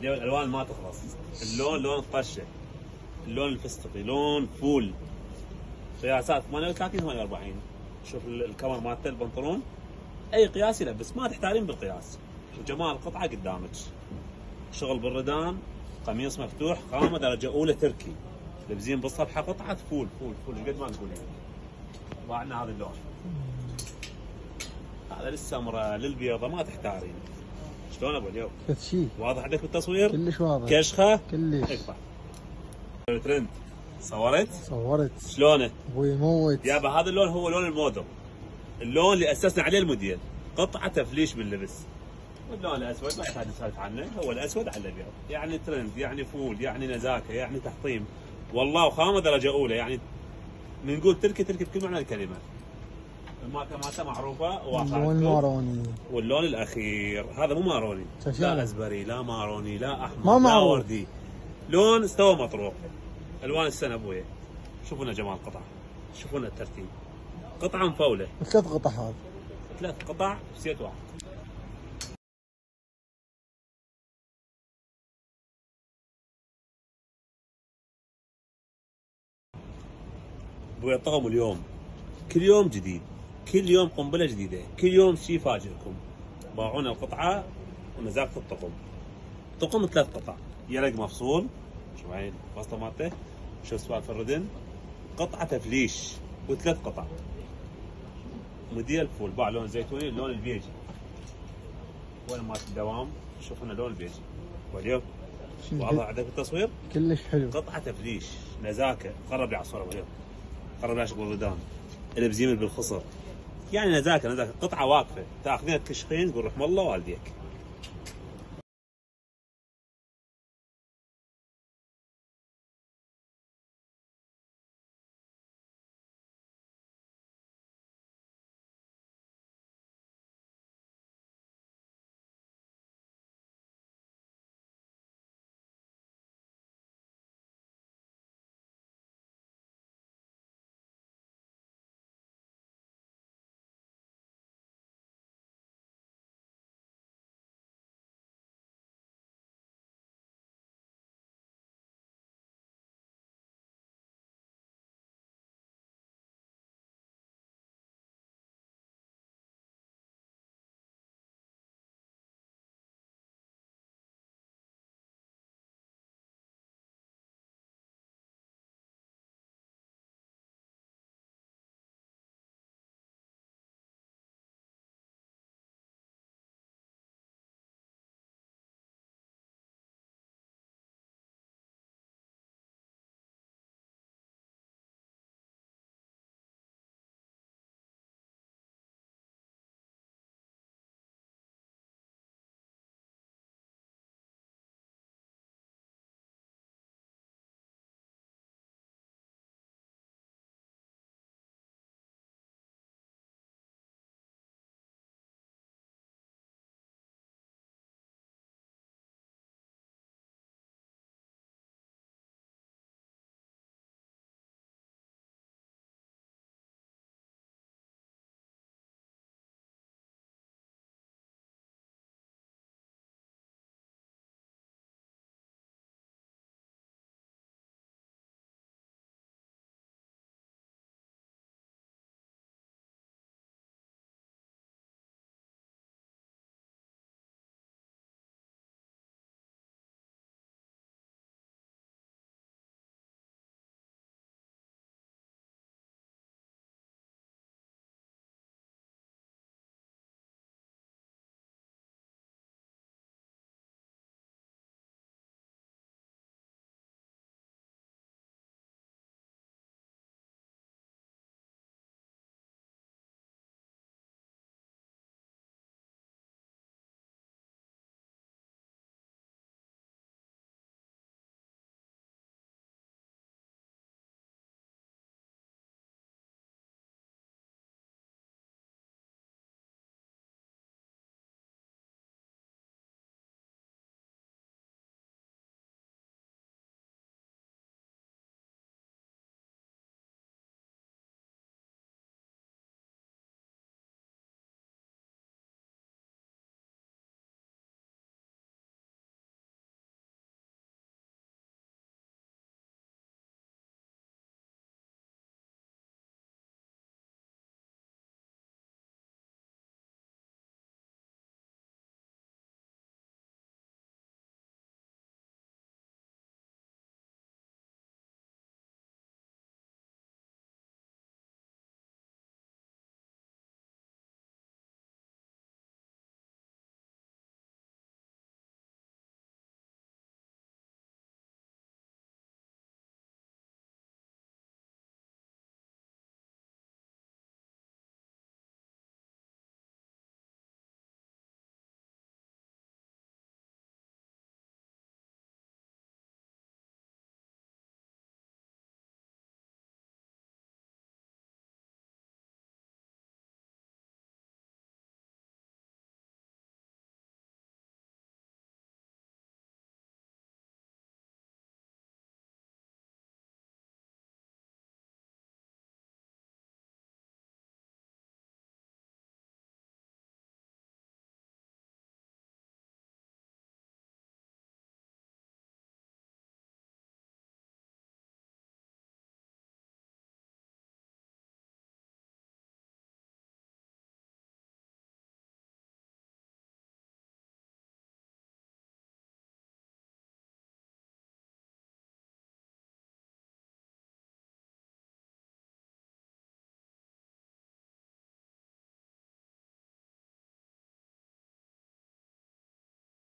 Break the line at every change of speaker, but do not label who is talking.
الالوان ما تخلص. اللون لون الطشه، اللون الفستقي، لون فول. قياسات 38 48. شوف الكمر مالته البنطلون اي قياس يلبس، ما تحتارين بالقياس. وجمال القطعه قدامك. شغل بالردان، قميص مفتوح، خامه درجه اولى تركي. لابزين بالصفحه قطعه فول فول فول قد ما نقول يعني. وبعدنا هذا اللون. هذا للسمره للبيضه ما تحتارين. شلون ابو اليوم؟
شيء
واضح عندك بالتصوير؟
كلش واضح.
كشخه؟
كلش.
اقطع. ترند. صورت؟ شلونه؟
ابوي يموت.
يابا هذا اللون هو لون الموديل. اللون اللي اسسنا عليه الموديل. قطعه تفليش باللبس. واللون الاسود ما يحتاج نسولف عنه، هو الاسود على الابيض، يعني ترند، يعني فول، يعني نزاكه، يعني تحطيم. والله وخامه درجه اولى، يعني بنقول تركي تركي بكل معنى الكلمه. الماركه مالته معروفه واقعه.
اللون ماروني.
واللون الاخير هذا مو ماروني، لا ازبري، لا ماروني، لا احمر، لا وردي. لون استوى مطروح. الوان السنه ابويا. شوفونا جمال القطعه، شوفونا الترتيب. قطعه مفوله.
3 قطع هذا.
3 قطع بسيت واحد. ابويا الطقم اليوم كل يوم جديد، كل يوم قنبله جديده، كل يوم شيء يفاجئكم. باعونا القطعه ونزاكه الطقم. طقم 3 قطع، يرق مفصول، شوف هاي الفصله مالته، شوف سوالف الردن، قطعه تفليش و3 قطع. موديل فول، باع لون زيتوني، اللون البيجي. وين مالت الدوام؟ شوفوا لنا لون البيجي. واليوم واضح عندك التصوير؟
كلش حلو.
قطعه تفليش، نزاكه، قرب لي على الصوره اليوم. قرب لي شغل الردان. البزيمل بالخصر. يعني نزاكه نزاكه، قطعه واقفه، تاخذينها تكشخين تقول رحم الله والديك.